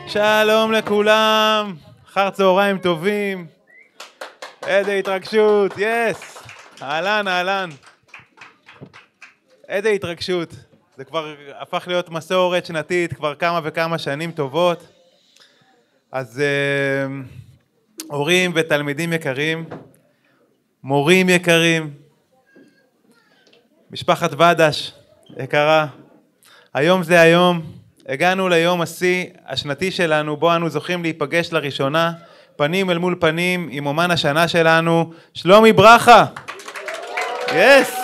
שלום לכולם, אחר צהריים טובים, איזה התרגשות, יס, אהלן, איזה התרגשות, זה כבר הפך להיות מסורת שנתית כבר כמה וכמה שנים טובות. אז הורים ותלמידים יקרים, מורים יקרים, משפחת ודש יקרה, היום זה היום, הגענו ליום השיא השנתי שלנו, בו אנו זוכים להיפגש לראשונה, פנים אל מול פנים, עם אומן השנה שלנו, שלומי ברכה. יס!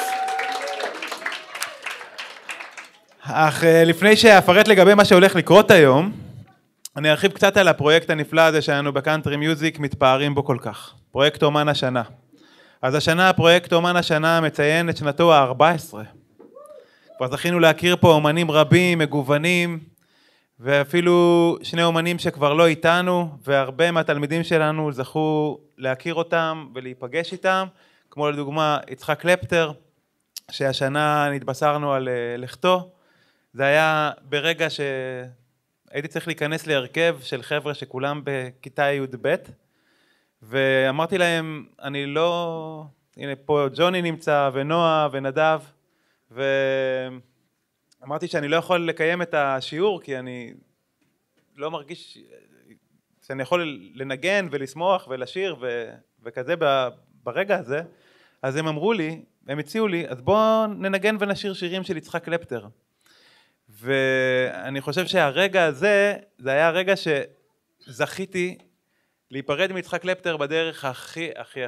אך לפני שאפרט לגבי מה שהולך לקרות היום, אני ארחיב קצת על הפרויקט הנפלא הזה שלנו בקאנטרי מיוזיק, מתפארים בו כל כך. פרויקט אומן השנה. אז השנה, פרויקט אומן השנה מציין את שנתו ה-14. כבר זכינו להכיר פה אומנים רבים, מגוונים, ואפילו שני אומנים שכבר לא איתנו, והרבה מהתלמידים שלנו זכו להכיר אותם ולהיפגש איתם, כמו לדוגמה יצחק קלפטר, שהשנה נתבשרנו על לכתו. זה היה ברגע שהייתי צריך להיכנס להרכב של חבר'ה שכולם בכיתה י"ב, ואמרתי להם, אני לא... הנה פה ג'וני נמצא, ונועה ונדב, ואמרתי שאני לא יכול לקיים את השיעור, כי אני לא מרגיש שאני יכול לנגן ולשמוח ולשיר וכזה ברגע הזה. אז הם אמרו לי, הם הציעו לי, אז בואו ננגן ונשיר שירים של יצחק קלפטר. ואני חושב שהרגע הזה, זה היה הרגע שזכיתי להיפרד מיצחק קלפטר בדרך הכי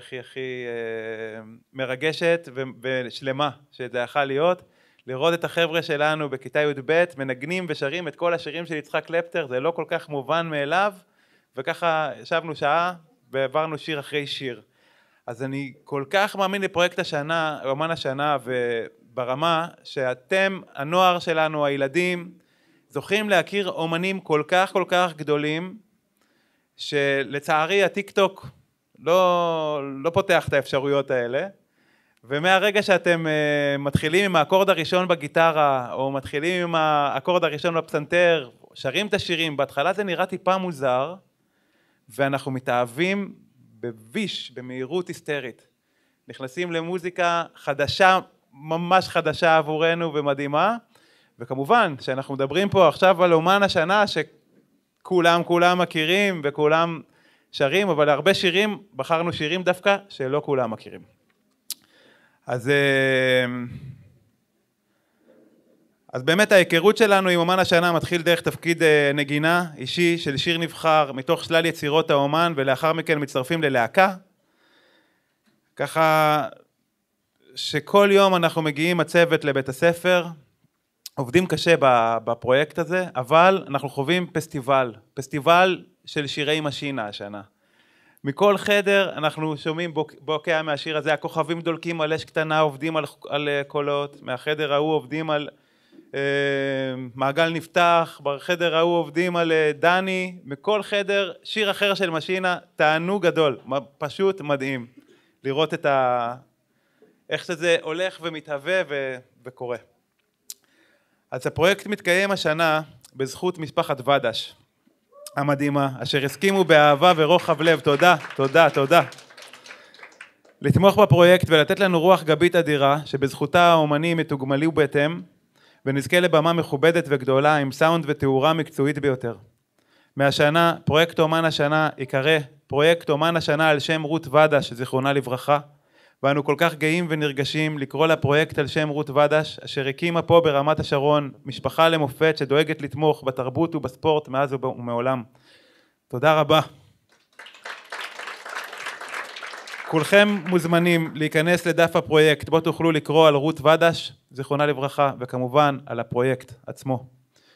מרגשת ושלמה שזה יכול להיות, לראות את החבר'ה שלנו בכיתה י"ב מנגנים ושרים את כל השירים של יצחק קלפטר, זה לא כל כך מובן מאליו, וככה ישבנו שעה ועברנו שיר אחרי שיר. אז אני כל כך מאמין לפרויקט השנה, אומן השנה, וברמה שאתם, הנוער שלנו, הילדים, זוכים להכיר אומנים כל כך גדולים, שלצערי הטיק טוק לא פותח את האפשרויות האלה, ומהרגע שאתם מתחילים עם האקורד הראשון בגיטרה, או מתחילים עם האקורד הראשון בפסנתר, שרים את השירים, בהתחלה זה נראה טיפה מוזר, ואנחנו מתאהבים בביש, במהירות היסטרית. נכנסים למוזיקה חדשה, ממש חדשה עבורנו ומדהימה, וכמובן שאנחנו מדברים פה עכשיו על אומן השנה, כולם מכירים וכולם שרים, אבל הרבה שירים, בחרנו שירים דווקא שלא כולם מכירים. אז באמת ההיכרות שלנו עם אומן השנה מתחיל דרך תפקיד נגינה אישי של שיר נבחר מתוך שלל יצירות האומן, ולאחר מכן מצטרפים ללהקה. ככה שכל יום אנחנו מגיעים הצוות לבית הספר, עובדים קשה בפרויקט הזה, אבל אנחנו חווים פסטיבל של שירי משינה השנה. מכל חדר אנחנו שומעים בוקע מהשיר הזה, הכוכבים דולקים על אש קטנה, עובדים על קולות, מהחדר ההוא עובדים על מעגל נפתח, בחדר ההוא עובדים על דני, מכל חדר שיר אחר של משינה, תענוג גדול, פשוט מדהים לראות איך שזה הולך ומתהווה וקורה. אז הפרויקט מתקיים השנה בזכות משפחת ודש המדהימה, אשר הסכימו באהבה ורוחב לב, תודה. לתמוך בפרויקט ולתת לנו רוח גבית אדירה, שבזכותה האומנים יתוגמלו בהתאם, ונזכה לבמה מכובדת וגדולה עם סאונד ותאורה מקצועית ביותר. מהשנה, פרויקט אומן השנה יקרא פרויקט אומן השנה על שם רות ודש, זיכרונה לברכה, ואנו כל כך גאים ונרגשים לקרוא לפרויקט על שם רות ודש, אשר הקימה פה ברמת השרון, משפחה למופת שדואגת לתמוך בתרבות ובספורט מאז ומעולם. תודה רבה. כולכם מוזמנים להיכנס לדף הפרויקט, בו תוכלו לקרוא על רות ודש, זיכרונה לברכה, וכמובן על הפרויקט עצמו.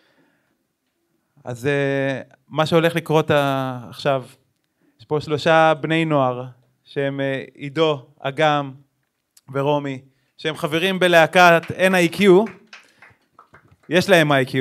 אז מה שהולך לקרות עכשיו, יש פה 3 בני נוער, שהם עידו, אגם ורומי, שהם חברים בלהקת NIQ, יש להם IQ,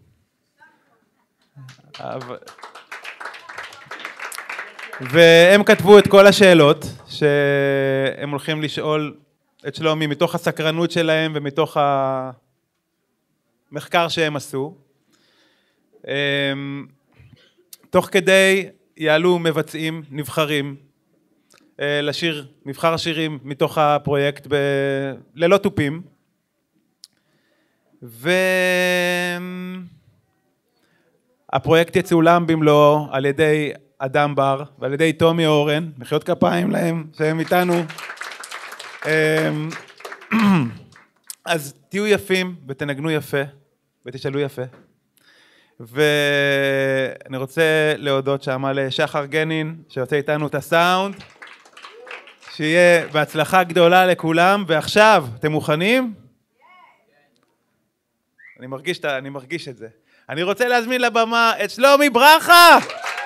והם כתבו את כל השאלות שהם הולכים לשאול את שלומי מתוך הסקרנות שלהם ומתוך המחקר שהם עשו. תוך כדי יעלו מבצעים נבחרים לשיר מבחר השירים מתוך הפרויקט ללא תופים. והפרויקט יצולם במלואו על ידי אדם בר ועל ידי תומי אורן, מחיאות כפיים להם שהם איתנו. אז תהיו יפים ותנגנו יפה ותשאלו יפה. ואני רוצה להודות שמה לשחר גנין שיוצא איתנו את הסאונד, שיהיה בהצלחה גדולה לכולם. ועכשיו, אתם מוכנים? אני מרגיש את זה. אני רוצה להזמין לבמה את שלומי ברכה.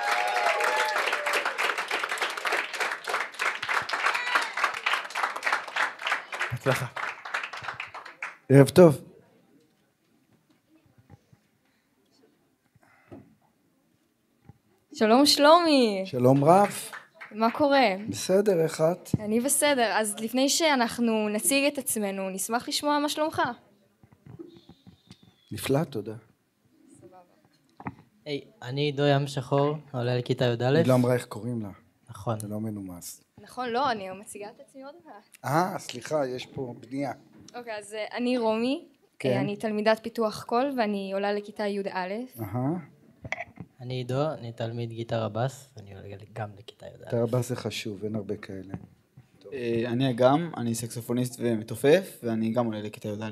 הצלחה. ערב טוב. שלום שלומי. שלום רב. מה קורה? בסדר, איך את? אני בסדר. אז לפני שאנחנו נציג את עצמנו, נשמח לשמוע מה שלומך. נפלא, תודה. היי, אני עידו ים שחור, עולה לכיתה י"א. היא לא אמרה איך קוראים לה. נכון. זה לא מנומס. נכון, לא, אני מציגה את עצמי עוד מעט. סליחה, יש פה בנייה. אוקיי, אז אני רומי. כן. אני תלמידת פיתוח קול ואני עולה לכיתה י"א. אני עידו, אני תלמיד גיטרה בס, אני עולה גם לכיתה י"א. תרבה זה חשוב, אין הרבה כאלה. אני אגם, אני סקסופוניסט ומתופף, ואני גם עולה לכיתה י"א.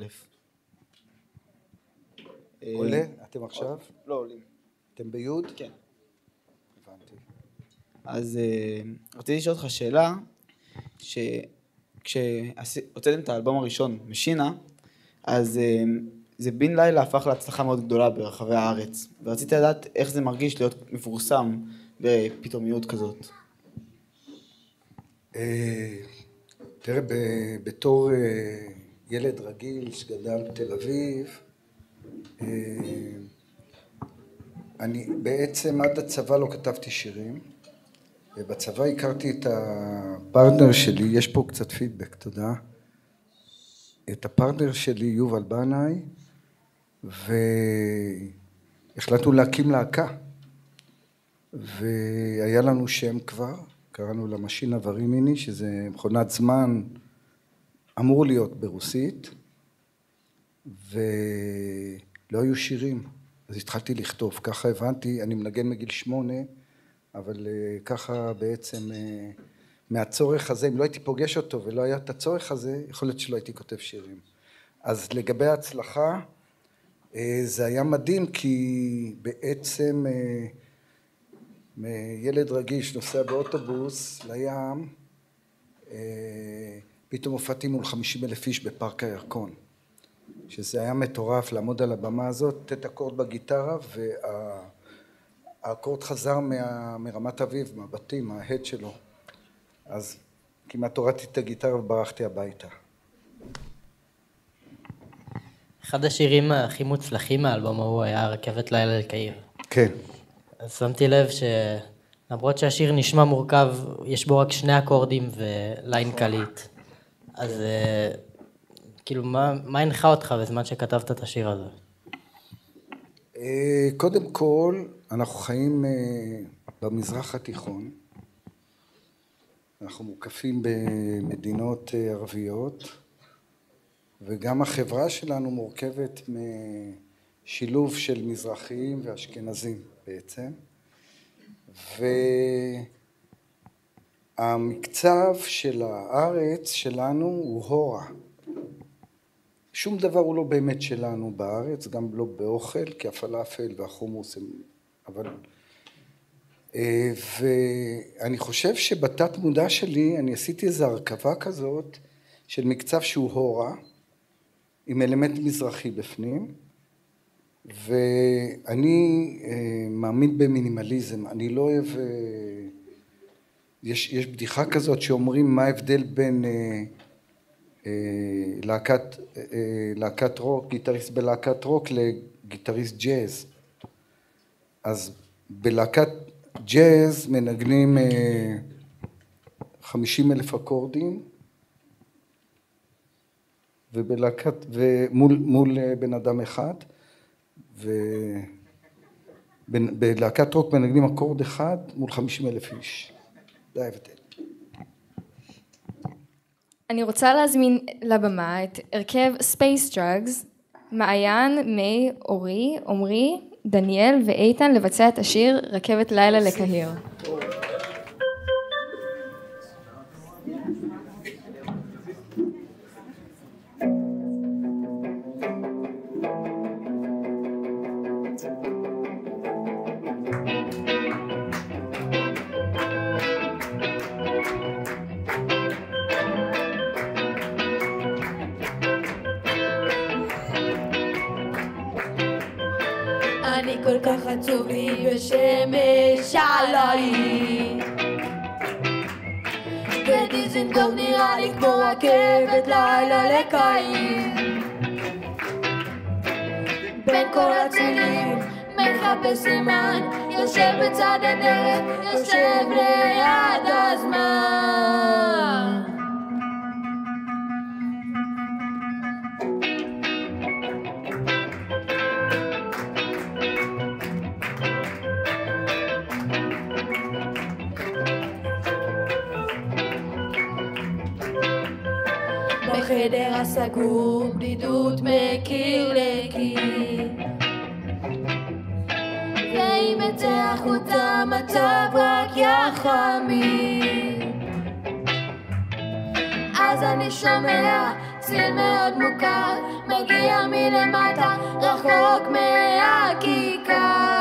עולה? אתם עכשיו? לא עולים. אתם ביוד? כן. הבנתי. אז רציתי לשאול אותך שאלה, כשהוצאתם את האלבום הראשון, משינה, אז זה בן לילה הפך להצלחה מאוד גדולה ברחבי הארץ, ורציתי לדעת איך זה מרגיש להיות מפורסם בפתאומיות כזאת. תראה, בתור ילד רגיל שגדל בתל אביב, אני בעצם עד הצבא לא כתבתי שירים, ובצבא הכרתי את הפרטנר שלי, יש פה קצת פידבק, תודה. את הפרטנר שלי, יובל בנאי, והחלטנו להקים להקה. והיה לנו שם כבר, קראנו לה משינה ורימיני, שזה מכונת זמן, אמור להיות ברוסית, ולא היו שירים. אז התחלתי לכתוב, ככה הבנתי, אני מנגן מגיל 8, אבל ככה בעצם מהצורך הזה, אם לא הייתי פוגש אותו ולא היה את הצורך הזה, יכול להיות שלא הייתי כותב שירים. אז לגבי ההצלחה, זה היה מדהים, כי בעצם ילד רגיל שנוסע באוטובוס לים, פתאום הופעתי מול 50,000 איש בפארק הירקון. שזה היה מטורף לעמוד על הבמה הזאת, תת אקורד בגיטרה, והאקורד חזר מרמת אביב, מהבתים, מההד שלו. אז כמעט הורדתי את הגיטרה וברחתי הביתה. אחד השירים הכי מוצלחים מהאלבום ההוא היה רכבת לילה לקהיר. כן. אז שמתי לב שלמרות שהשיר נשמע מורכב, יש בו רק 2 אקורדים וליין קליט. אז כאילו, מה הנחה אותך בזמן שכתבת את השיר הזה? קודם כל, אנחנו חיים במזרח התיכון. אנחנו מוקפים במדינות ערביות, וגם החברה שלנו מורכבת משילוב של מזרחיים ואשכנזים בעצם. והמקצב של הארץ שלנו הוא הורה. שום דבר הוא לא באמת שלנו בארץ, גם לא באוכל, כי הפלאפל והחומוס הם... אבל... ואני חושב שבתת מודע שלי אני עשיתי איזו הרכבה כזאת של מקצב שהוא הורה, עם אלמנט מזרחי בפנים, ואני מאמין במינימליזם. אני לא אוהב... יש בדיחה כזאת שאומרים מה ההבדל בין להקת רוק, גיטריסט בלהקת רוק לגיטריסט ג'אז. אז בלהקת ג'אז מנגנים 50,000 אקורדים, ומול בן אדם אחד, בלהקת רוק מנגנים אקורד אחד מול 50,000 איש. זה ההבדל. אני רוצה להזמין לבמה את הרכב Space Drugs, מעיין, מי, אורי, עומרי, דניאל ואיתן לבצע את השיר רכבת לילה לקהיר. אני כל כך עצוב לי בשמש עליי ודיזנגוף נראה לי כמו רכבת לילה לקהיר בין כל הצילים מחפש סימן יושב בצד הדרך יושב ליד הזמן בחדר הסגור בדידות מקיר לקיר ואם אצא החוצה המצב רק יחמיר אז אני שומע ציל מאוד מוכר מגיע מלמטה רחוק מהכיכר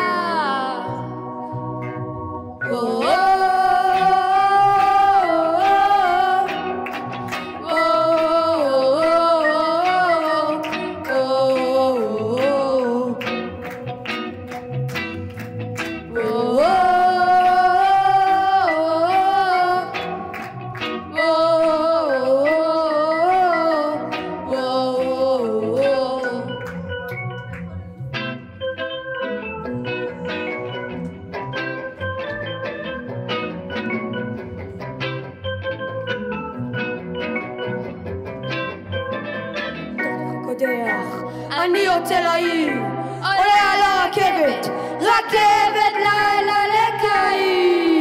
אני יוצא לעיר, עולה על הרכבת, רכבת לילה לקהיר.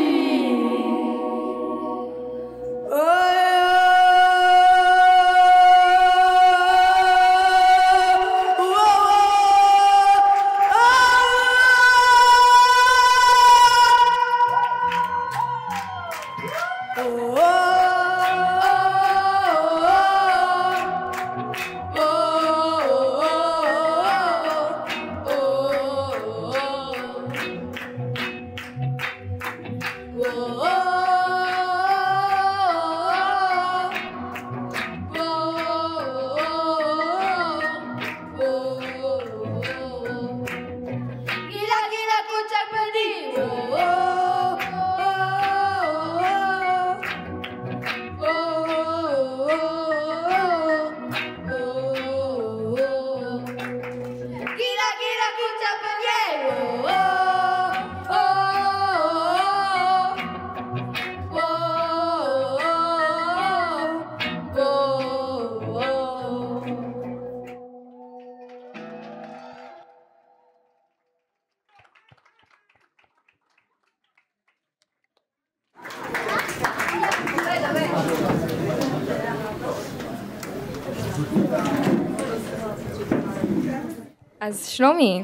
אז שלומי,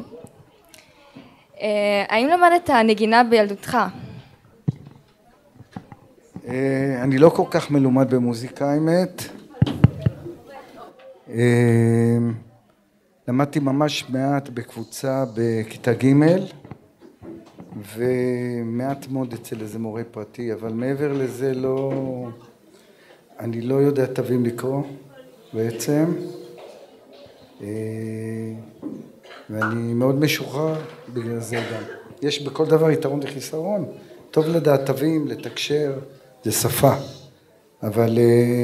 האם למדת נגינה בילדותך? אני לא כל כך מלומד במוזיקה, האמת. למדתי ממש מעט בקבוצה בכיתה ג' ומעט מאוד אצל איזה מורה פרטי, אבל מעבר לזה אני לא יודע תווים לקרוא בעצם. ואני מאוד משוחרר בגלל זה גם. יש בכל דבר יתרון וחיסרון. טוב לדעת תווים, לתקשר, זה שפה. אבל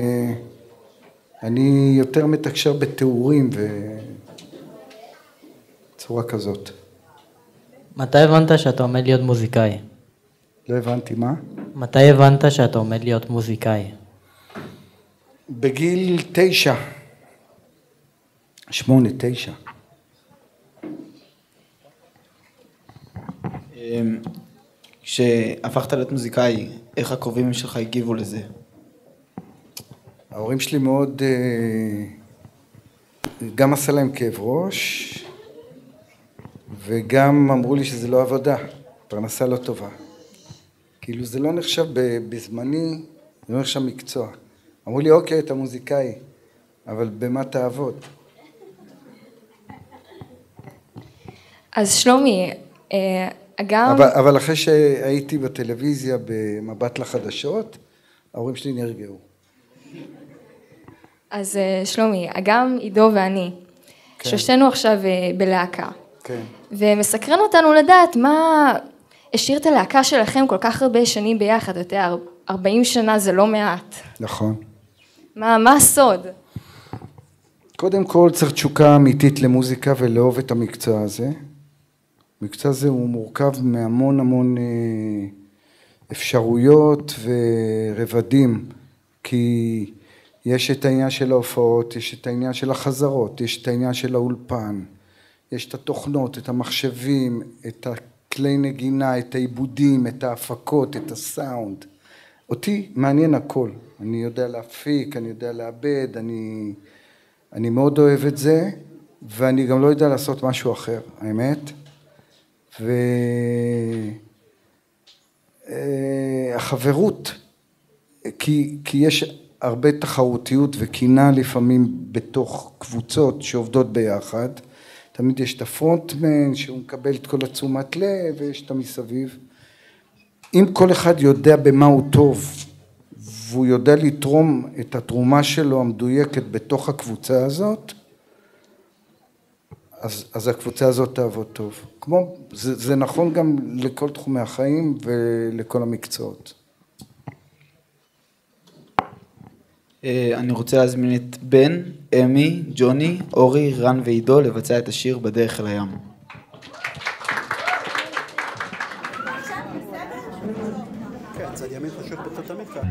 אני יותר מתקשר בתיאורים בצורה כזאת. מתי הבנת שאתה עומד להיות מוזיקאי? לא הבנתי מה? מתי הבנת שאתה עומד להיות מוזיקאי? בגיל 9. 8, 9. כשהפכת להיות מוזיקאי, איך הקרובים שלך הגיבו לזה? ההורים שלי מאוד, גם עשה להם כאב ראש, וגם אמרו לי שזה לא עבודה, פרנסה לא טובה. כאילו זה לא נחשב בזמני, זה לא נחשב מקצוע. אמרו לי, אוקיי, אתה מוזיקאי, אבל במה תעבוד? אז שלומי, אגם... אבל אחרי שהייתי בטלוויזיה במבט לחדשות, ההורים שלי נרגעו. אז שלומי, אגם, עידו ואני, כן. שלושתנו עכשיו בלהקה. כן. ומסקרן אותנו לדעת מה השאיר את הלהקה שלכם כל כך הרבה שנים ביחד, אתה יודע, 40 שנה זה לא מעט. נכון. מה הסוד? קודם כל צריך תשוקה אמיתית למוזיקה ולאהוב את המקצוע הזה. המקצוע הזה הוא מורכב מהמון המון אפשרויות ורבדים, כי יש את העניין של ההופעות, יש את העניין של החזרות, יש את העניין של האולפן, יש את התוכנות, את המחשבים, את הכלי נגינה, את העיבודים, את ההפקות, את הסאונד. אותי מעניין הכל. אני יודע להפיק, אני יודע לעבד, אני מאוד אוהב את זה, ואני גם לא יודע לעשות משהו אחר, האמת. והחברות, כי יש הרבה תחרותיות וקינה לפעמים בתוך קבוצות שעובדות ביחד. תמיד יש את הפרונטמן שהוא מקבל את כל התשומת לב, ויש את המסביב. אם כל אחד יודע במה הוא טוב, והוא יודע לתרום את התרומה שלו המדויקת בתוך הקבוצה הזאת, אז הקבוצה הזאת תעבוד טוב. זה נכון גם לכל תחומי החיים ולכל המקצועות. אני רוצה להזמין את בן, אמי, ג'וני, אורי, רן ועידו לבצע את השיר בדרך אל הים. כן, צד ימין חשוב פה תמיד כאן.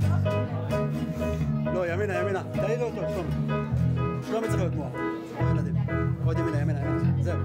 לא, ימינה, תעירי אותו, שלומי צריך להיות מוח. ילדים, עוד ימינה, זהו.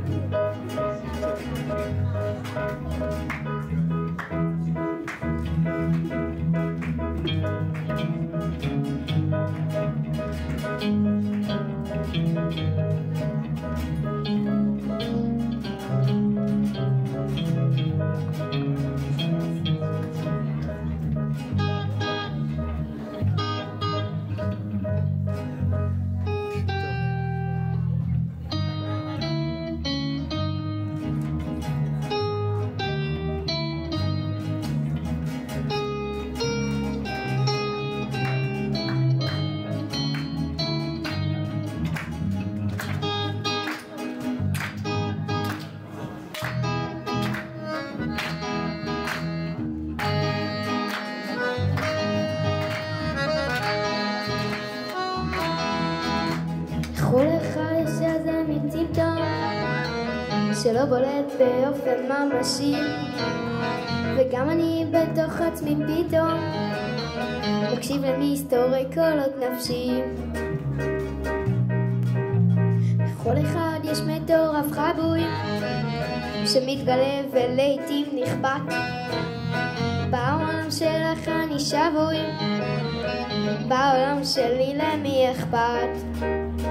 קחו לך שזה מציפתו שלא בולט באופן ממשי, וגם אני בתוך עצמי פתאום מקשיב למסתורי קולות נפשי. לכל אחד יש מטורף חבוי שמתגלה ולעיתים נכבט. בעולם שלך אני שבוי, בעולם שלי למי אכפת?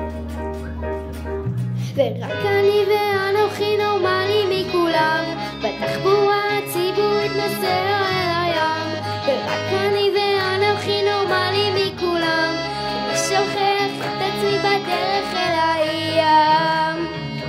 ורק אני ואנוכי נורמלי מכולם, בתחבורה הציבורית נוסע אל הים. ורק אני ואנוכי נורמלי מכולם, אני שוכח את עצמי בדרך אל הים.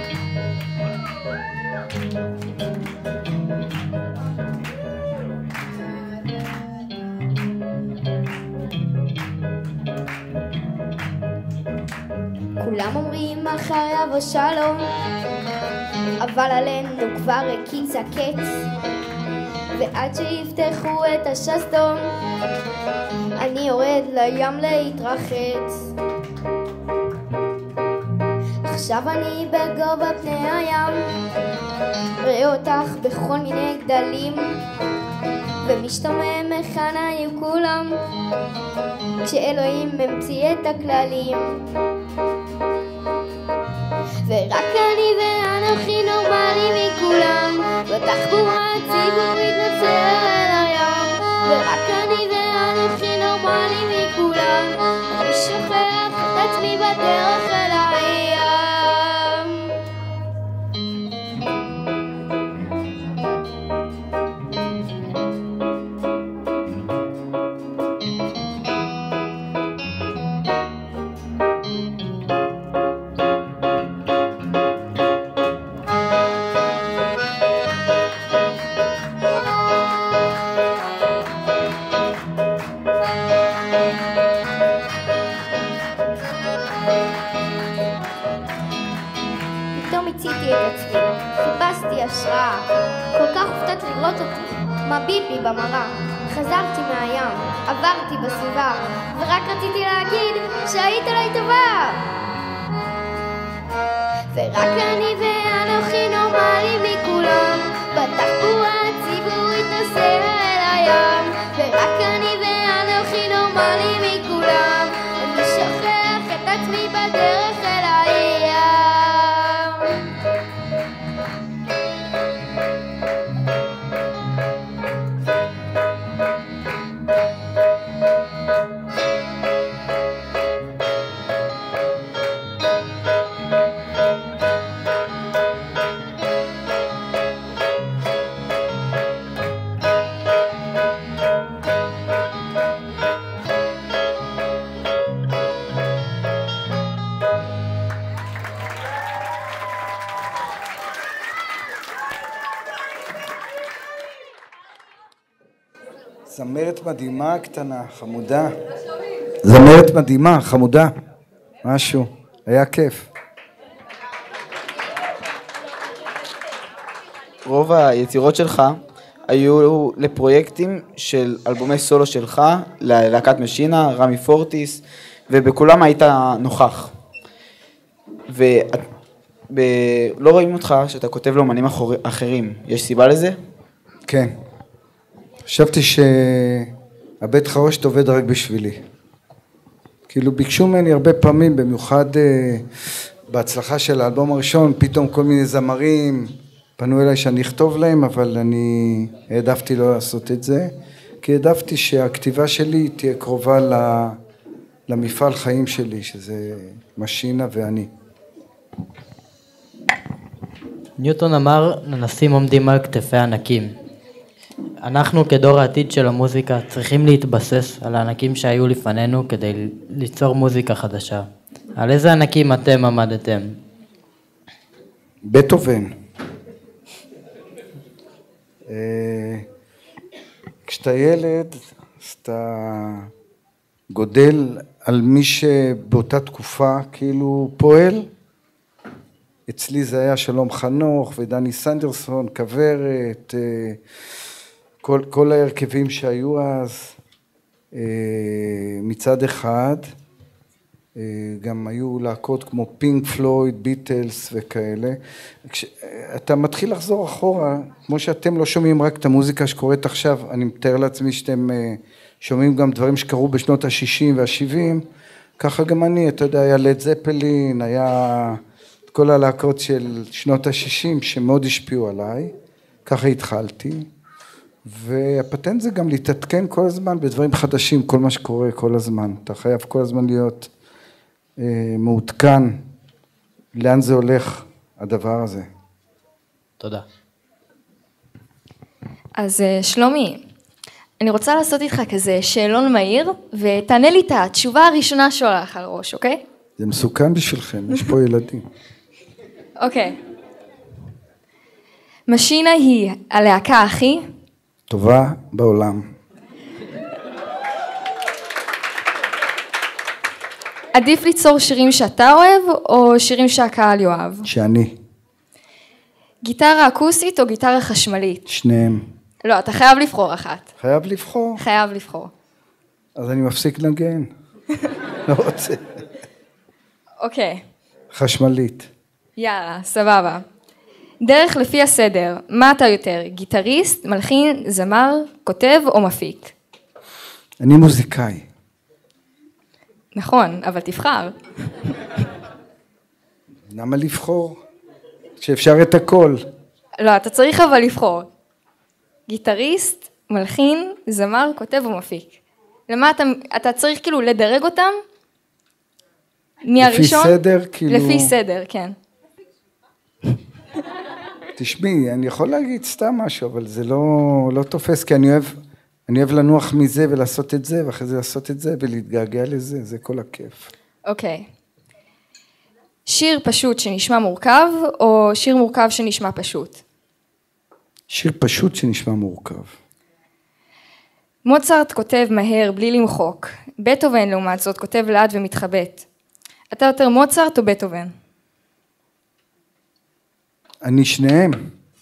כולם אומרים מחר יבוא שלום, אבל עלינו כבר הקיץ הקץ, ועד שיפתחו את השסתום אני יורד לים להתרחץ. עכשיו אני בגובה פני הים, ראה אותך בכל מיני גדלים, ומשתומם היכן היו כולם כשאלוהים המציא את הכללים. ורק אני ואנוכי נורמלי מכולם, בתחבורה הציבורית נוסע אל הים, ורק אני ואנוכי נורמלי מכולם, אני שוכח את עצמי בדרך אל הים. פתאום הציתי את עצמי, חיפשתי השראה, כל כך הופתעת לראות אותי, מביט בי במראה. חזרתי מהים, עברתי בסביבה, ורק רציתי להגיד שהיית עליי טובה. ורק אני ואנוכי נורמלי מכולם, בתחבורה הציבורית נוסע אל הים, ורק אני ואנוכי נורמלי מכולם, אני שוכח את עצמי בדרך אל הים. זמרת מדהימה קטנה, חמודה. זמרת מדהימה, חמודה. משהו, היה כיף. רוב היצירות שלך היו לפרויקטים של אלבומי סולו שלך, ללהקת משינה, רמי פורטיס, ובכולם היית נוכח. ולא רואים אותך שאתה כותב לאמנים אחרים. יש סיבה לזה? כן. חשבתי שהבית חרושת עובד רק בשבילי. כאילו ביקשו ממני הרבה פעמים, במיוחד בהצלחה של האלבום הראשון, פתאום כל מיני זמרים פנו אליי שאני אכתוב להם, אבל אני העדפתי לא לעשות את זה, כי העדפתי שהכתיבה שלי תהיה קרובה למפעל חיים שלי, שזה משינה ואני. ניוטון אמר, ננסים עומדים על כתפי ענקים. אנחנו כדור העתיד של המוזיקה צריכים להתבסס על הענקים שהיו לפנינו כדי ליצור מוזיקה חדשה. על איזה ענקים אתם עמדתם? בטהובן. כשאתה ילד, אז אתה גודל על מי שבאותה תקופה כאילו פועל. אצלי זה היה שלום חנוך ודני סנדרסון, כברת, כל ההרכבים שהיו אז. מצד אחד, גם היו להקות כמו פינק פלויד, ביטלס וכאלה. אתה מתחיל לחזור אחורה, כמו שאתם לא שומעים רק את המוזיקה שקורית עכשיו, אני מתאר לעצמי שאתם שומעים גם דברים שקרו בשנות ה-60 וה-70, ככה גם אני, אתה יודע, היה לד זפלין, היה כל הלהקות של שנות ה-60 שמאוד השפיעו עליי, ככה התחלתי, והפטנט זה גם להתעדכן כל הזמן בדברים חדשים, כל מה שקורה כל הזמן, אתה חייב כל הזמן להיות מעודכן, לאן זה הולך הדבר הזה. תודה. אז שלומי, אני רוצה לעשות איתך כזה שאלון מהיר, ותענה לי את התשובה הראשונה שעולה לך על ראש, אוקיי? זה מסוכן בשבילכם, יש פה ילדים. אוקיי. משינה היא הלהקה הכי? טובה בעולם. עדיף ליצור שירים שאתה אוהב, או שירים שהקהל יאהב? שאני. גיטרה אקוסטית או גיטרה חשמלית? שניהם. לא, אתה חייב לבחור אחת. חייב לבחור. חייב לבחור. אז אני מפסיק לנגן. לא רוצה. אוקיי. חשמלית. יאללה, סבבה. דרך לפי הסדר, מה אתה יותר? גיטריסט, מלחין, זמר, כותב או מפיק? אני מוזיקאי. נכון, אבל תבחר. למה לבחור? שאפשר את הכל. לא, אתה צריך אבל לבחור. גיטריסט, מלחין, זמר, כותב ומפיק. למה אתה צריך כאילו לדרג אותם? מהראשון? לפי סדר, כאילו... לפי סדר, כן. תשמעי, אני יכול להגיד סתם משהו, אבל זה לא תופס, כי אני אוהב לנוח מזה ולעשות את זה, ואחרי זה לעשות את זה ולהתגעגע לזה, זה כל הכיף. אוקיי. שיר פשוט שנשמע מורכב, או שיר מורכב שנשמע פשוט? שיר פשוט שנשמע מורכב. מוצרט כותב מהר בלי למחוק, בטהובן לעומת זאת כותב לאט ומתחבט. אתה יותר מוצרט או בטהובן? אני שניהם.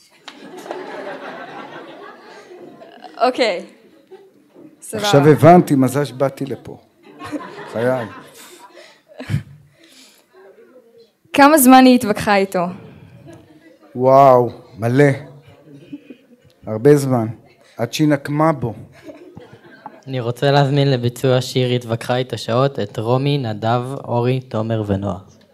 אוקיי. סבבה. עכשיו הבנתי, מזל שבאתי לפה. חיי. כמה זמן היא התווכחה איתו? וואו, מלא. הרבה זמן. עד שהיא נקמה בו. אני רוצה להזמין לביצוע שיר התווכחה איתה שעות את רומי, נדב, אורי, תומר ונועה.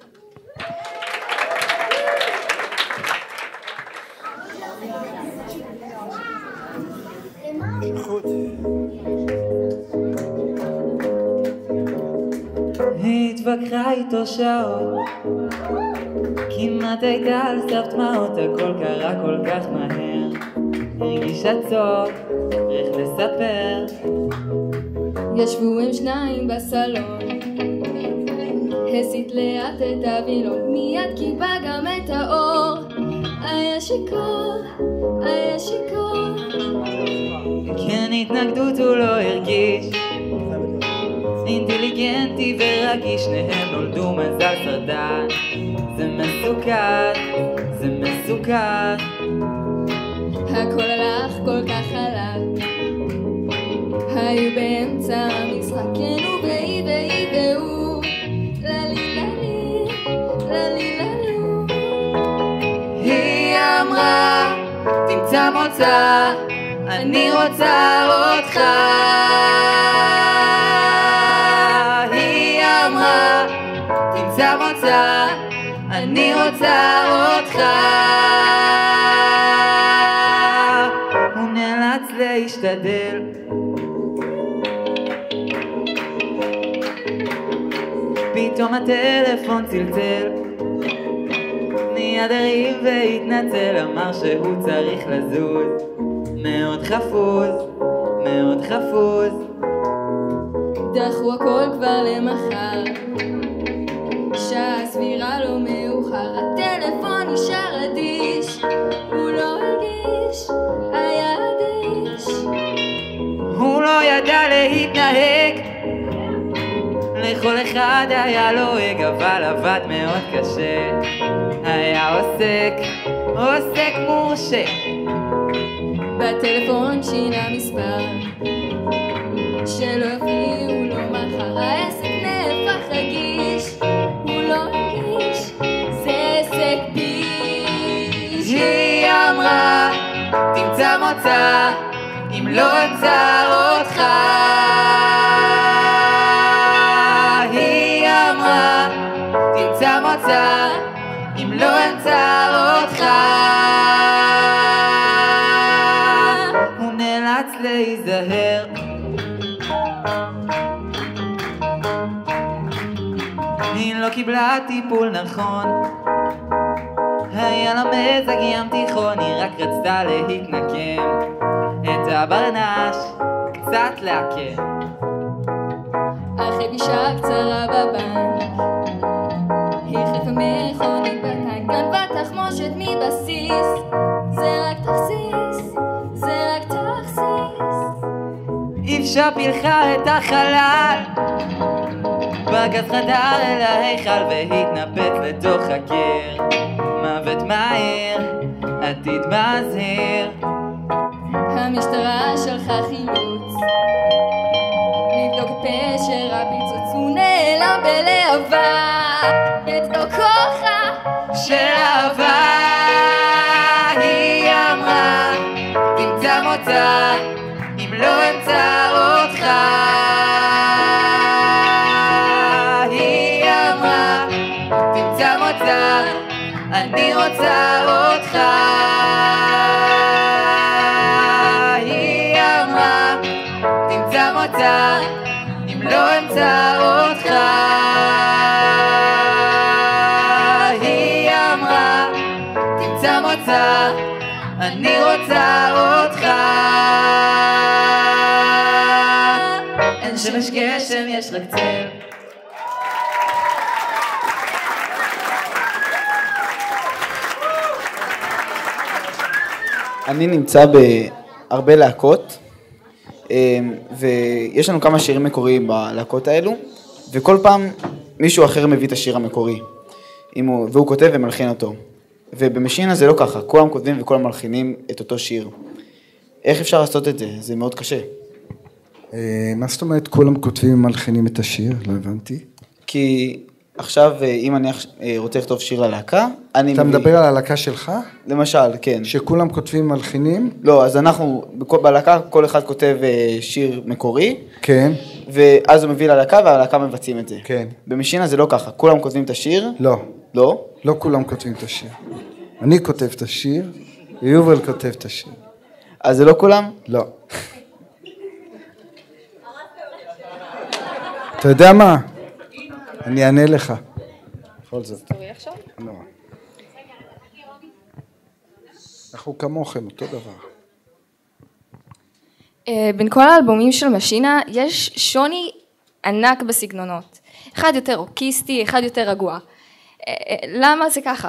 התווכחה איתו שעות, כמעט הייתה על סף דמעות, הכל קרה כל כך מהר, הרגישה צוק, איך לספר. ישבו הם שניים בסלון, הסית לאט את הווילון, מיד קיבה גם את האור, היה שיכור, היה שיכור. כן, התנגדות הוא לא הרגיש, אינטליגנטי ורגיש, שניהם נולדו מזל סרטן, זה מסוכן, זה מסוכן. הכל הלך כל כך חלק, היו באמצע המשחק, כן ובאי ואי והוא, ללי ללי, ללי ללו. היא אמרה, תמצא מוצא, אני רוצה אותך. היא אמרה, תמצא מוצא, אני רוצה אותך. הוא נאלץ להשתדל, פתאום הטלפון צלצל, מיד הריב והתנצל, אמר שהוא צריך לזוז, מאוד חפוז, מאוד חפוז. דחו הכל כבר למחר, שעה סבירה לא מאוחר, הטלפון נשאר אדיש, הוא לא הרגיש, היה אדיש. הוא לא ידע להתנהג, לכל אחד היה לועג, אבל עבד מאוד קשה, היה עוסק מורשה. בטלפון שינה מספר, שלא יפריעו לו מחר, העסק נהפך רגיש, הוא לא הרגיש, זה עסק ביש. היא אמרה, תמצא מוצא, אם לא אמצא אותך. היא אמרה, תמצא מוצא, אם לא אמצא אותך. הוא נאלץ להיזהר, היא לא קיבלה טיפול נכון, היה לה מזג ים תיכון, היא רק רצתה להתנקם, את הברנש קצת להקם. אחרי פגישה קצרה בבנק, החליפה מכונית בטנק, גנבה תחמושת מבסיס, זה רק תכסיס, זה רק תכסיס. אפשר פילחה את החלל, בגז חדר אל ההיכל והתנפץ לתוך הקר, מוות מהר, עתיד מזהיר. המשטרה שלחה חילוץ, לבדוק את פשר הפיצוץ, הוא נעלם בלהבה, אצלו כוחה של אהבה. היא אמרה, תמצא מוצא, אם לא אמצא אותך. היא אמרה, תמצא מוצא, רוצה אותך. היא אמרה, תמצא מוצא, אם לא אמצא אותך. היא אמרה, תמצא מוצא, אני רוצה אותך. אין שמש גשם, יש רק צל. אני נמצא בהרבה להקות, ויש לנו כמה שירים מקוריים בלהקות האלו, וכל פעם מישהו אחר מביא את השיר המקורי, והוא כותב ומלחין אותו. ובמשינה זה לא ככה, כולם כותבים וכולם מלחינים את אותו שיר. איך אפשר לעשות את זה? זה מאוד קשה. מה זאת אומרת כולם כותבים ומלחינים את השיר? לא הבנתי. כי עכשיו, אם אני רוצה לכתוב שיר ללהקה, אני אתה מביא... מדבר על הלהקה שלך? למשל, כן. שכולם כותבים ומלחינים? לא, אז אנחנו, בלהקה כל אחד כותב שיר מקורי. כן. ואז הוא מביא ללהקה והלהקה מבצעים את זה. כן. במשינה זה לא ככה, כולם כותבים את השיר. לא. לא? לא כולם כותבים את השיר. אני כותב את השיר, ויובל כותב את השיר. אז זה לא כולם? לא. אתה יודע מה? אני אענה לך. בכל זאת. תורי עכשיו? לא. אנחנו כמוכם, אותו דבר. בין כל האלבומים של משינה יש שוני ענק בסגנונות. אחד יותר רוקיסטי, אחד יותר רגוע. למה זה ככה?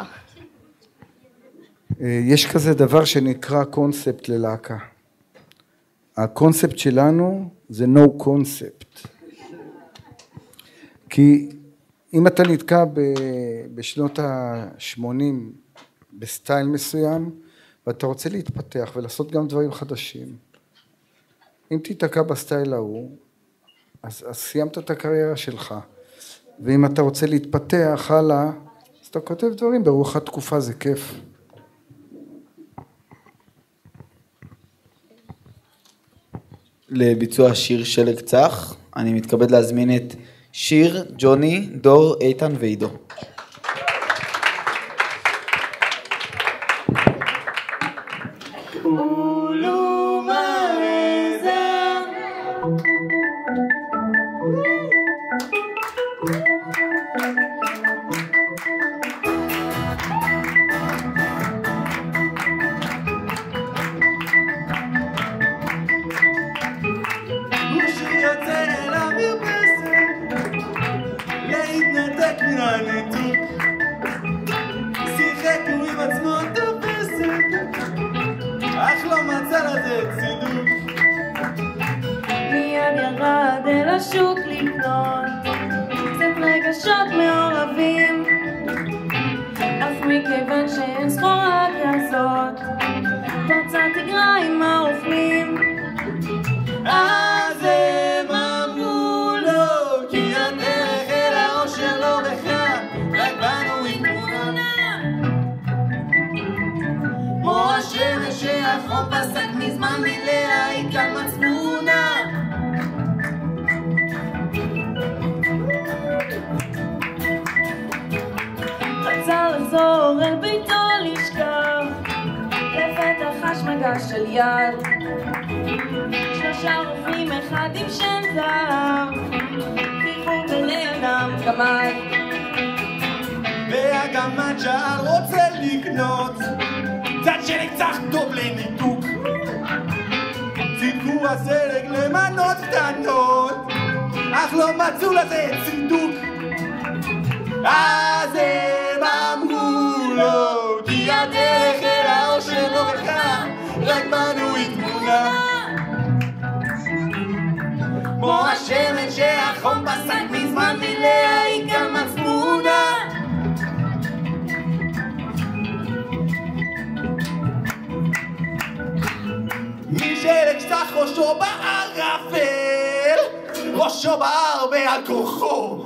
יש כזה דבר שנקרא קונספט ללהקה. הקונספט שלנו זה no concept. כי אם אתה נתקע בשנות ה-80 בסטייל מסוים, ואתה רוצה להתפתח ולעשות גם דברים חדשים, אם תתקע בסטייל ההוא, אז סיימת את הקריירה שלך. ואם אתה רוצה להתפתח הלאה, אז אתה כותב דברים ברוח התקופה, זה כיף. לביצוע שיר שלג צח, אני מתכבד להזמין את שיר, ג'וני, דור, איתן ועידו. לשוק לקנות קצת רגשות מעורבים, אף מכיוון שאין סחורה כזאת תוצא תגרע עם האוכלים. אז הם אמרו לו כי הדרך אל האושר לא בך, רק בנו עם תמונה כמו השמש שהחום פסק מזמן מלהעיד כאן מצפונה. רצה לחזור אל ביתו לשכב, לפתח חש מגע של יד, שלושה רופאים אחד עם שם זהב, חיכו ולידם גמד, והגמד שער רוצה לקנות צד שלג צח טוב לניתוק, צידקו הסלג למנות קטנות אך לא מצאו לזה צידוק. אז הם אמרו לו כי הדרך אל האושר לא בך, רק בנו היא תמונה כמו השמש שהחום פסק מזמן מלהעיד כאן מצפונה. משלג שטח ראשו בערפל, ראשו בער בעל כוחו,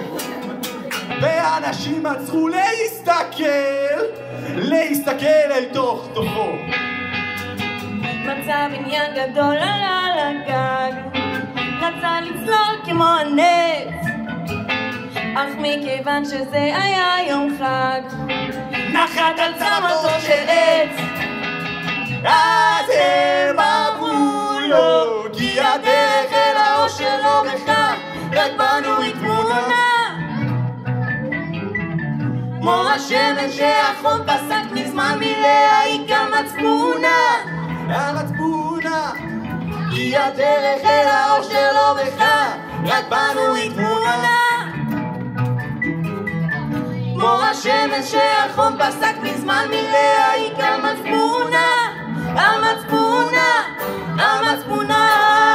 ואנשים עצרו להסתכל אל תוך תוכו. מצא בניין גדול עלה לגג, רצה לצלול כמו הנץ, אך מכיוון שזה היה יום חג נחת על צמתו של עץ. אז הם אמרו לו, כי הדרך אל האושר לא בך, רק בנו היא תמונה. כמו השמש שהחום פסק מזמן מלהעיק על מצפונה. על מצפונה, כי הדרך אל האושר לא בך, רק בנו היא תמונה. כמו השמש שהחום פסק מזמן מלהעיק על מצפונה. על מצפונה, על מצפונה.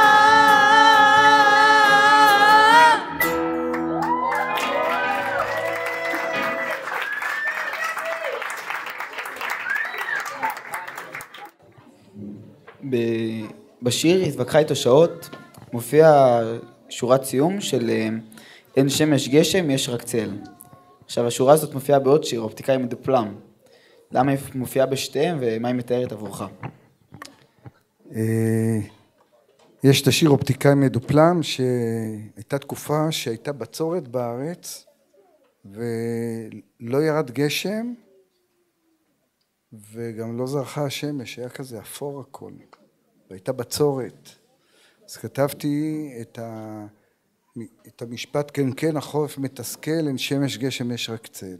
בשיר התווכחה איתו שעות מופיע שורת סיום של אין שמש גשם יש רק צל. עכשיו השורה הזאת מופיעה בעוד שיר, אופטיקאי מדופלם. למה היא מופיעה בשתיהם ומה היא מתארת עבורך? יש את השיר אופטיקאי מדופלם, שהייתה תקופה שהייתה בצורת בארץ ולא ירד גשם וגם לא זרחה השמש, היה כזה אפור הכל והייתה בצורת. אז כתבתי את המשפט כן כן החורף מתסכל, אין שמש גשם יש רק צל.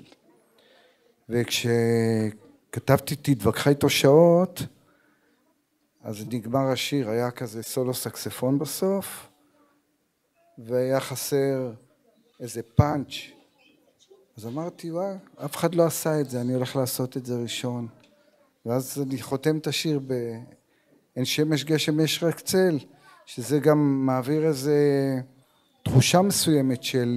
וכשכתבתי תתווכחה איתו שעות, אז נגמר השיר, היה כזה סולו סקספון בסוף, והיה חסר איזה פאנץ'. אז אמרתי, וואי, אף אחד לא עשה את זה, אני הולך לעשות את זה ראשון. ואז אני חותם את השיר אין שמש גשם יש רק צל, שזה גם מעביר איזה תחושה מסוימת של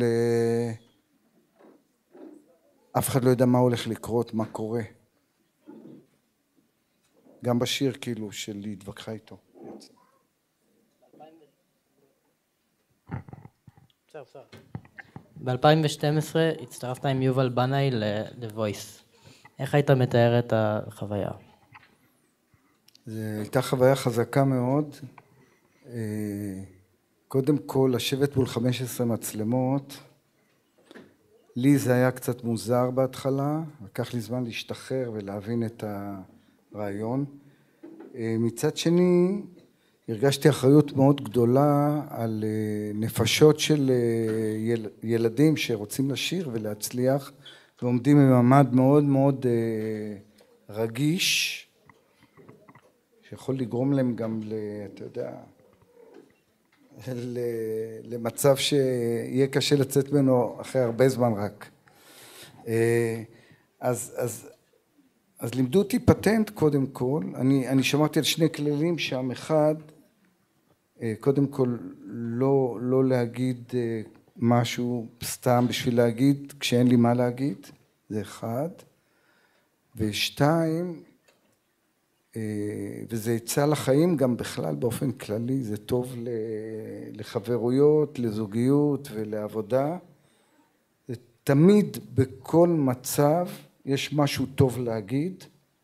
אף אחד לא יודע מה הולך לקרות, מה קורה. גם בשיר כאילו של התווכחה איתו. ב-2012 הצטרפת עם יובל בנאי ל-The Voice. איך היית מתאר את החוויה? זו הייתה חוויה חזקה מאוד. קודם כל, לשבת מול 15 מצלמות, לי זה היה קצת מוזר בהתחלה, לקח לי זמן להשתחרר ולהבין את הרעיון. מצד שני, הרגשתי אחריות מאוד גדולה על נפשות של ילדים שרוצים לשיר ולהצליח, ועומדים במעמד מאוד מאוד רגיש, שיכול לגרום להם גם, אתה יודע, למצב שיהיה קשה לצאת ממנו אחרי הרבה זמן רק. אז לימדו אותי פטנט קודם כל, אני שמעתי על שני כללים שם, אחד, קודם כל לא להגיד משהו סתם בשביל להגיד כשאין לי מה להגיד, זה אחד, ושתיים, וזה יצא לחיים גם בכלל באופן כללי, זה טוב לחברויות, לזוגיות ולעבודה. זה תמיד בכל מצב יש משהו טוב להגיד,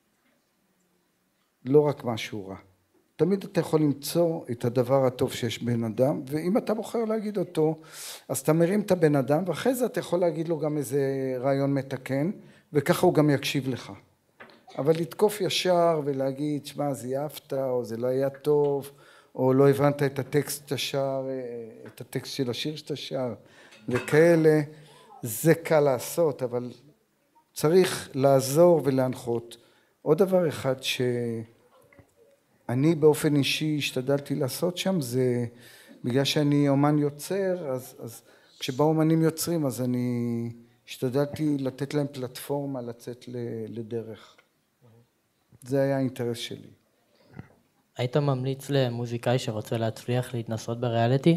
לא רק משהו רע. תמיד אתה יכול למצוא את הדבר הטוב שיש בן אדם, ואם אתה בוחר להגיד אותו, אז אתה מרים את הבן אדם, ואחרי זה אתה יכול להגיד לו גם איזה רעיון מתקן, וככה הוא גם יקשיב לך. אבל לתקוף ישר ולהגיד, שמה, זייפת, או זה לא היה טוב, או לא הבנת את הטקסט השאר, את הטקסט של השיר שאתה שר, וכאלה, זה קל לעשות, אבל צריך לעזור ולהנחות. עוד דבר אחד שאני באופן אישי השתדלתי לעשות שם, זה בגלל שאני אומן יוצר, אז כשבאו אומנים יוצרים, אז אני השתדלתי לתת להם פלטפורמה לצאת לדרך. זה היה האינטרס שלי. היית ממליץ למוזיקאי שרוצה להצליח להתנסות בריאליטי?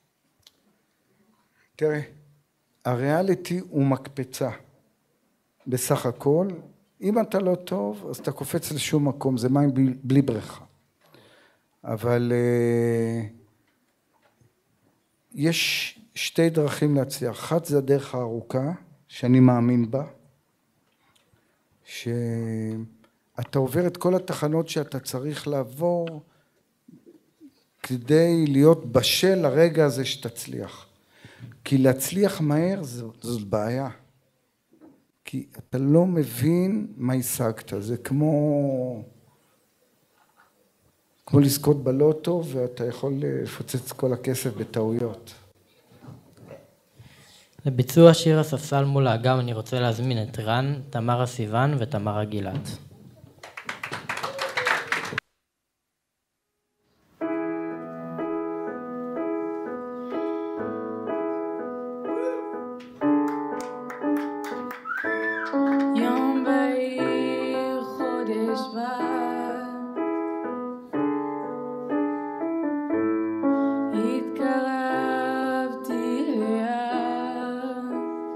תראה, הריאליטי הוא מקפצה. בסך הכל, אם אתה לא טוב, אז אתה קופץ לשום מקום, זה מים בלי בריכה. אבל יש שתי דרכים להצליח. אחת זה הדרך הארוכה, שאני מאמין בה, אתה עובר את כל התחנות שאתה צריך לעבור כדי להיות בשל לרגע הזה שתצליח. כי להצליח מהר זאת בעיה. כי אתה לא מבין מה השגת, זה כמו לזכות בלוטו ואתה יכול לפוצץ כל הכסף בטעויות. לביצוע שיר הספסל מול האגם אני רוצה להזמין את רן, תמרה סיוון ותמרה גילת. יום בהיר חודש התקרבתי ליד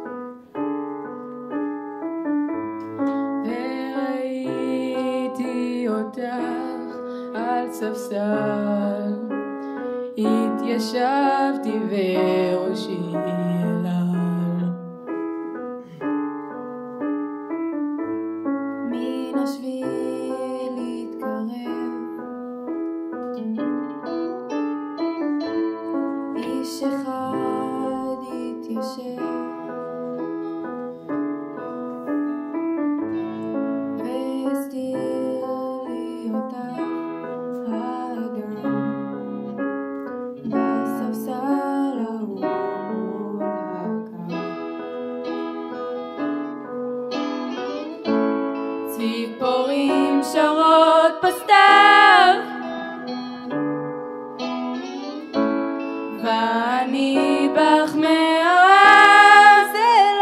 וראיתי אותך על ספסל, התיישבתי וראשי אליי מן השביל התקרב איש אחד התיישב והסתיר לי אותך האגם בספסל ההוא מול הקו. ציפורים שרות בסתיו ואני בך מהרז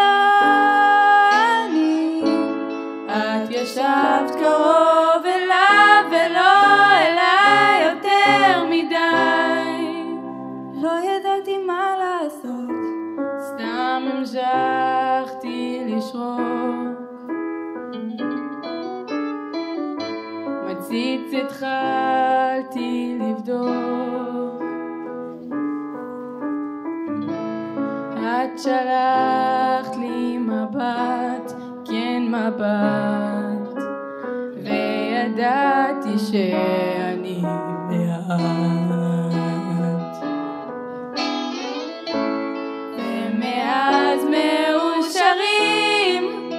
אליי, את ישבת קרוב אליו ולא אליי יותר מדי. לא ידעתי מה לעשות, סתם המשכתי לשרוק, מציץ התחלתי לבדוק, את שלחת לי מבט, כן מבט, וידעתי שאני מעט. ומאז מאושרים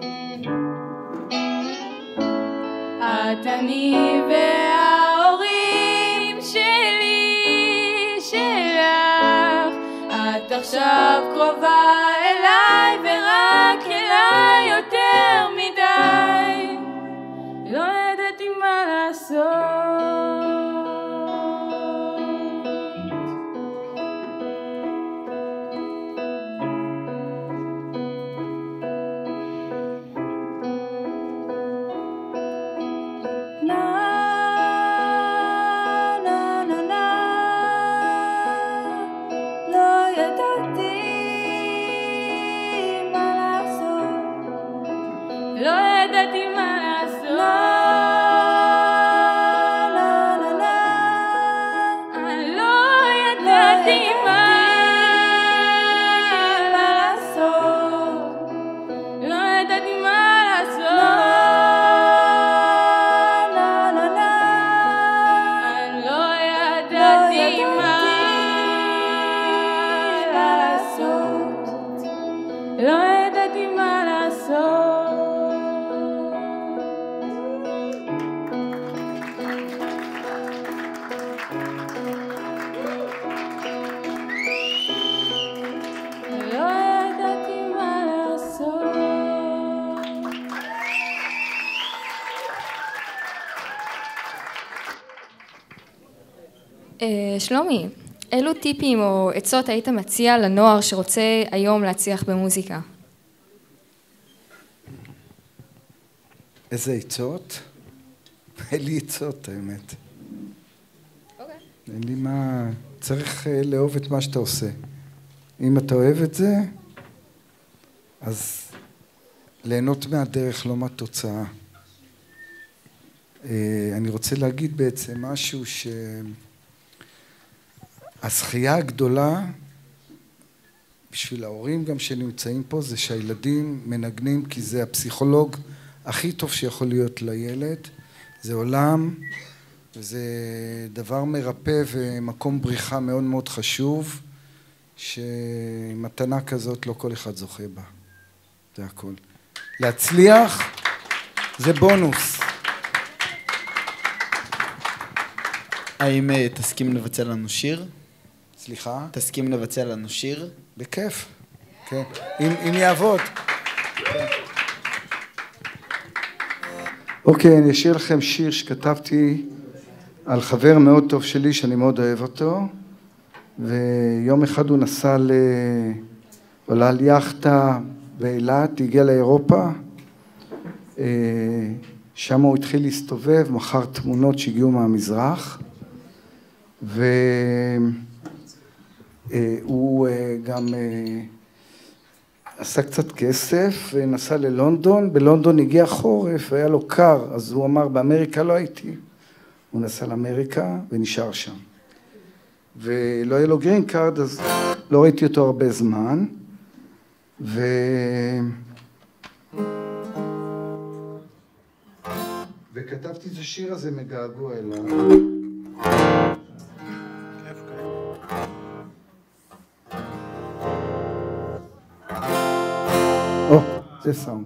את אני וההורים שלי שלך, את עכשיו קרובה אליי ורק אליי יותר מדי. לא ידעתי מה לעשות, שלומי, אילו טיפים או עצות היית מציע לנוער שרוצה היום להצליח במוזיקה? איזה עצות? אין לי עצות, האמת. אין לי מה... צריך לאהוב את מה שאתה עושה. אם אתה אוהב את זה, אז ליהנות מהדרך, לא מהתוצאה. אני רוצה להגיד בעצם משהו הזכייה הגדולה בשביל ההורים גם שנמצאים פה זה שהילדים מנגנים, כי זה הפסיכולוג הכי טוב שיכול להיות לילד. זה עולם וזה דבר מרפא ומקום בריחה מאוד מאוד חשוב, שמתנה כזאת לא כל אחד זוכה בה. זה הכל. להצליח זה בונוס. האם תסכים לבצע לנו שיר? סליחה? תסכים לבצע לנו שיר? בכיף, כן. אם יעבוד. אוקיי, אני אשאיר לכם שיר שכתבתי על חבר מאוד טוב שלי, שאני מאוד אוהב אותו, ויום אחד הוא נסע עולה על יאכטה באילת, הגיע לאירופה, שם הוא התחיל להסתובב, מכר תמונות שהגיעו מהמזרח, והוא גם עשה קצת כסף ונסע ללונדון. בלונדון הגיע חורף והיה לו קר, אז הוא אמר, באמריקה לא הייתי. הוא נסע לאמריקה ונשאר שם. ולא היה לו גרין קארד, אז לא ראיתי אותו הרבה זמן. וכתבתי את השיר הזה מגעגוע אליו. זה סאונד.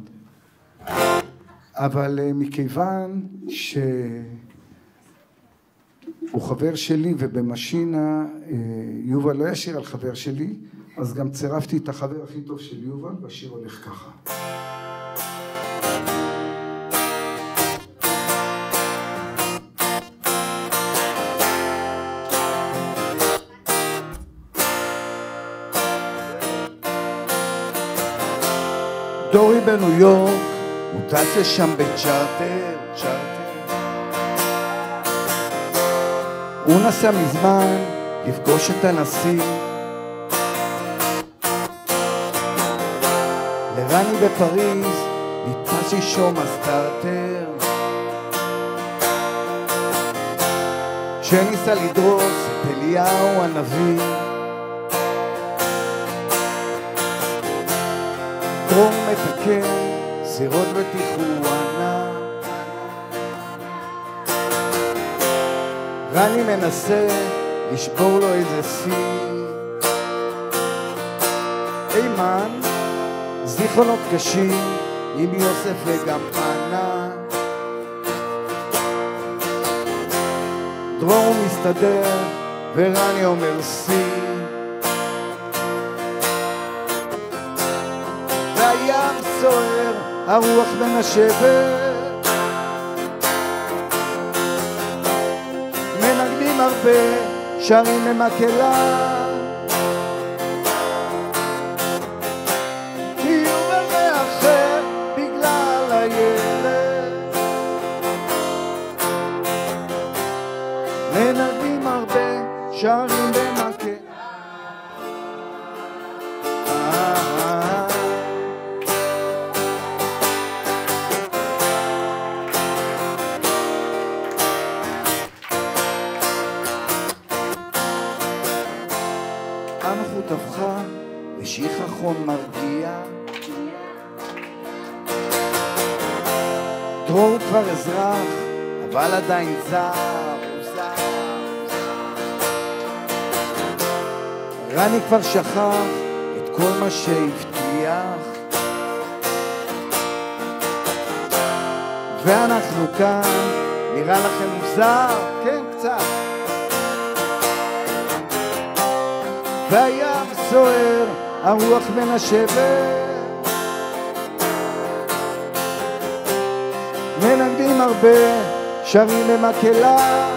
אבל מכיוון שהוא חבר שלי ובמשינה יובל לא ישיר על חבר שלי, אז גם צירפתי את החבר הכי טוב של יובל, והשיר הולך ככה. דורי בניו יורק, הוא טס לשם בצ'ארטר, הוא נסע מזמן לפגוש את הנשיא. לרני בפריז, נתפס אישום הסטארטר. שניסה לדרוס את אליהו הנביא. דרום מתקן, סירות בטיחואנה. רני מנסה לשבור לו איזה שיא. אימן, זיכרונות קשים עם יוסף וגם פנה. דרום מסתדר ורני אומר שיא. והים סוער, הרוח מנשבת. מנגנים הרבה, שרים ממקהלה. יובל מאחר בגלל הילד. מנגנים הרבה, שרים במקהלה. הנוחות הפכה לשיכרון מרגיע. דרור כבר אזרח, אבל עדיין זר. רני כבר שכח את כל מה שהבטיח. ואנחנו כאן, נראה לכם מוזר? כן, קצת. והים סוער, הרוח מנשבת. מנגנים הרבה, שרים במקהלה.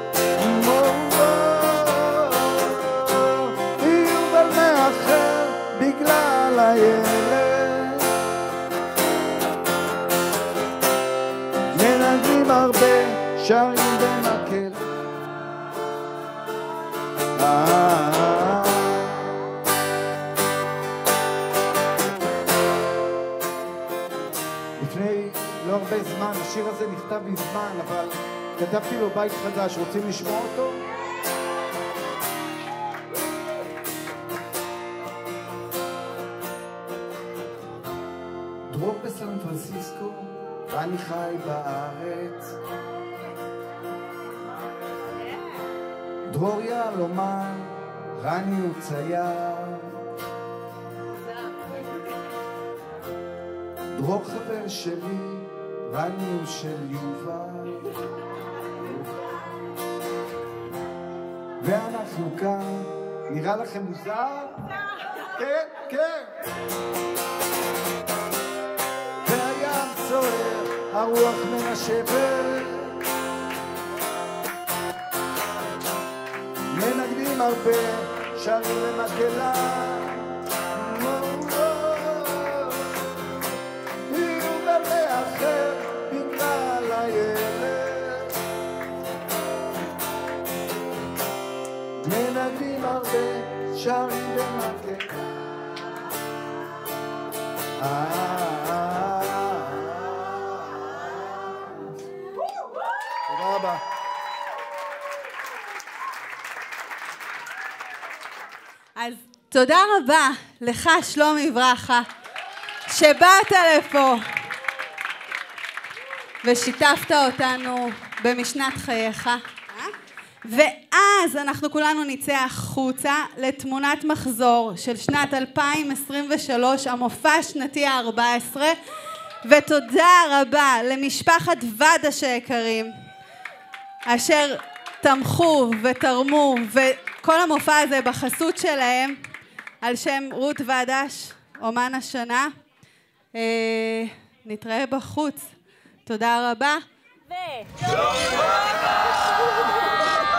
יובל מאחר בגלל הילד. מנגנים הרבה, שרים במקהלה. לפני לא הרבה זמן, השיר הזה נכתב מזמן, אבל כתבתי לו בית חדש, רוצים לשמוע אותו? דרור בסן פרנסיסקו, אני חי בארץ. דרור יהלומן, רני הוא צייר. דרור חבר שלי ואני הוא של יובל, ואנחנו כאן. נראה לכם מוזר? כן, כן. והים צוער, הרוח מנשבת, מנגנים הרבה, שרים למקהלה, יהיו במה אחר בגלל הילד, מנגנים הרבה, שרים למקהלה. תודה רבה. אז תודה רבה לך שלומי ברכה שבאת לפה ושיתפת אותנו במשנת חייך, ואז אנחנו כולנו נצא החוצה לתמונת מחזור של שנת 2023, המופע השנתי ה-14, ותודה רבה למשפחת ודש היקרים אשר תמכו ותרמו, וכל המופע הזה בחסות שלהם על שם רות ודש, אומן השנה. נתראה בחוץ. תודה רבה.